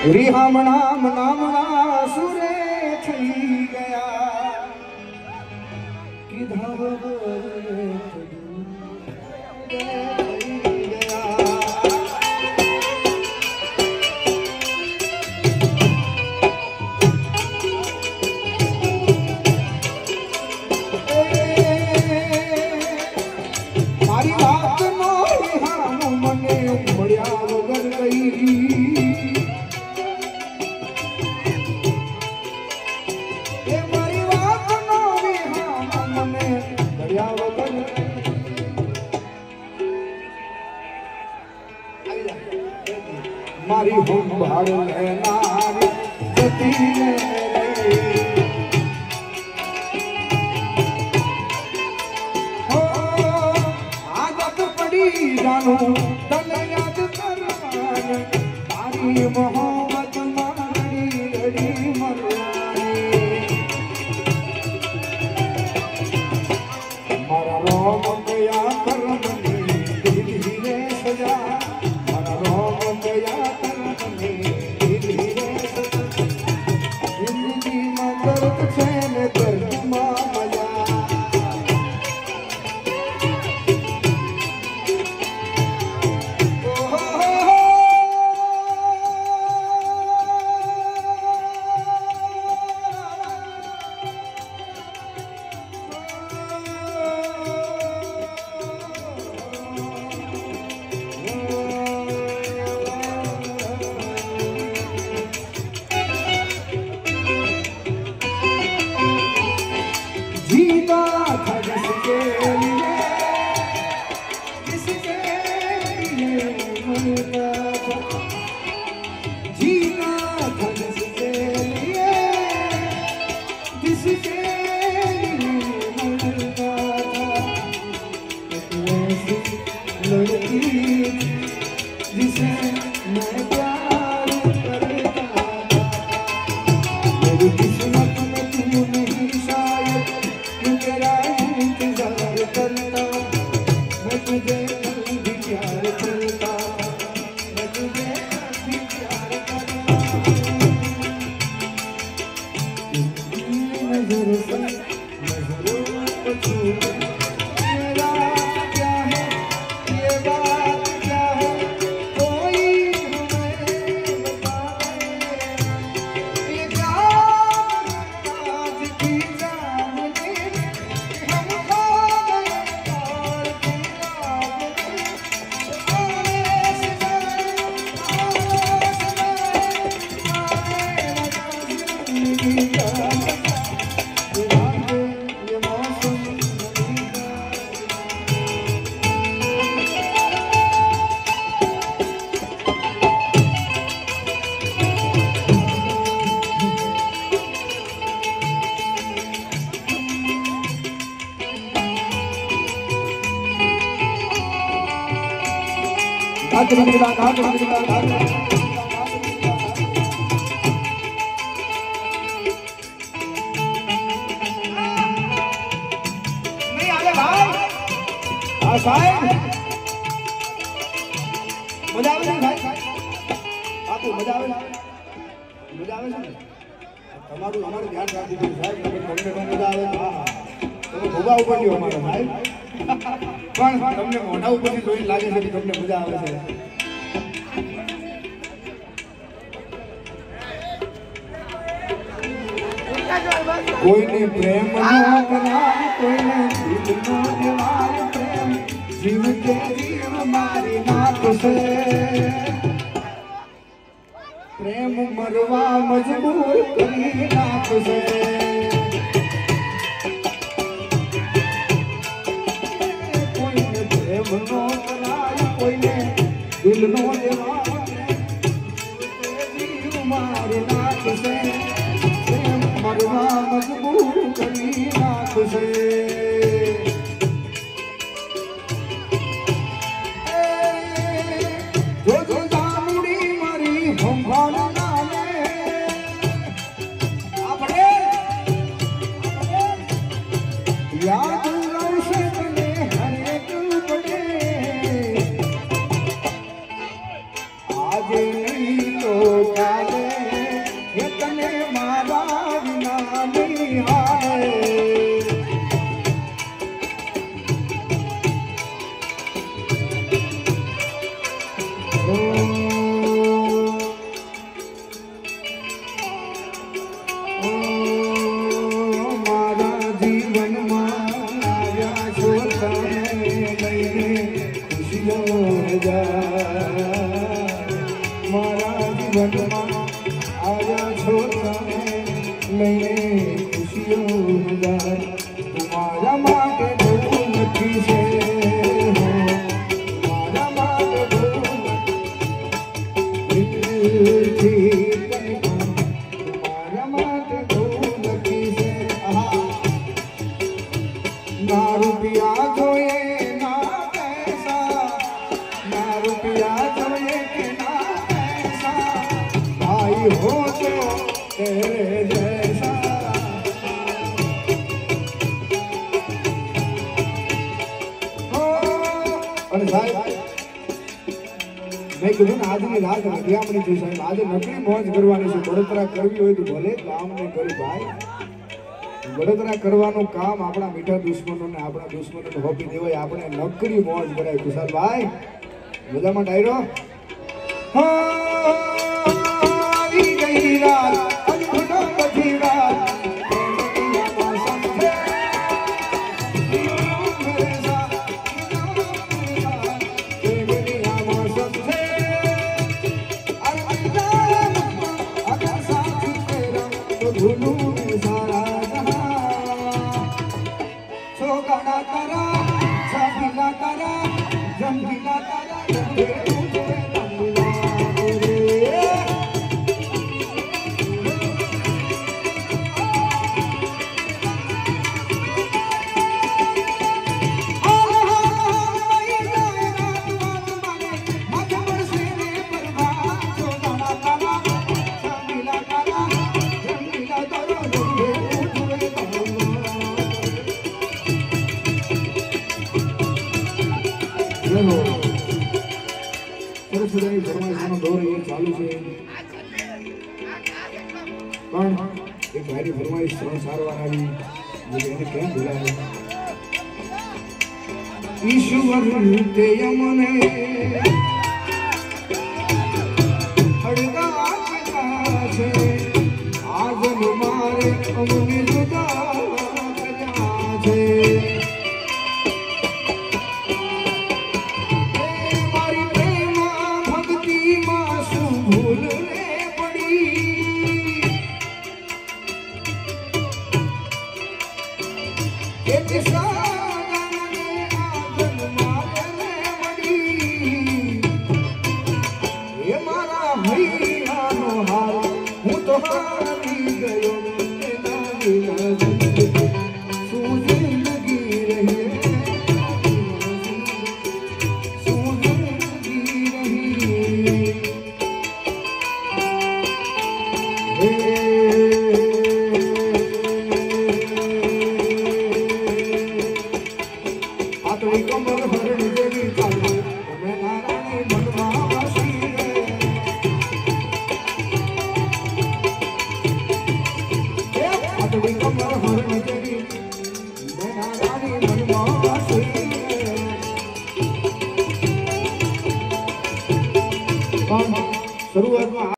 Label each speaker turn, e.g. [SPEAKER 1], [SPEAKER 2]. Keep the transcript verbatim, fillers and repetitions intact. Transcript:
[SPEAKER 1] रिहाम नाम नामना सुरे थई गया किधा मारी हम भाड़ नारी जती हो आदत पड़ी जानू तन याद करवान तारी मोहब्बत मारी लड़ी मरवानी मारा रोम गया करमनी धीरे धीरे सजा मारा रोम गया कोई ने प्रेम ना करा कोई ने दिल नो दीवार प्रेम जीव के जीव मारी नाक से प्रेम मरवा मजबूर करी नाक से कोई ने प्रेम नो करा कोई ने दिल नो दीवार जीव मारी नाक से मरवा मजबूर करी नाक से जो जो दामुड़ी मरी हम भावना में अपने याद रोशन में हर एक बड़े आज नहीं तो काले જીવનમાં આવ્યા છો તમે લઈને ખુશીઓ હજાર તમારા માટે બહુ લખી છે તમારા માટે બહુ તમારા માટે બહુ લખી છે ના રૂપિયા જોઈએ ના પૈસા ના રૂપિયા જોઈએ કે ના પૈસા ભાઈ હો તો तेरे जैसा અને સાહેબ મેં કીધું ને આજની રાત નકલામણી છે સાહેબ આજે નકલી મોજ કરવાની છે બળતરા કરવી હોય તો ભલે કામ નહીં કરી ભાઈ બળતરા કરવાનું કામ આપણા મીઠા દુશ્મનોને આપણા દુશ્મનોને હોપી દેવાય આપણે નકરી મોજ કરાય કુશાલ ભાઈ બધામાં ડાયરો આવી ગઈ રાત સરસ ફરમાઈશનો દોર એ ચાલુ છે પણ એક ભાઈની ફરમાઈશ ત્રણ ચાર વાર આવી એને કેમ ભૂલાય ઈશ્વર તે યમને હળગા છે આજન મારે અમને જુદા કર્યા છે શરૂઆતમાં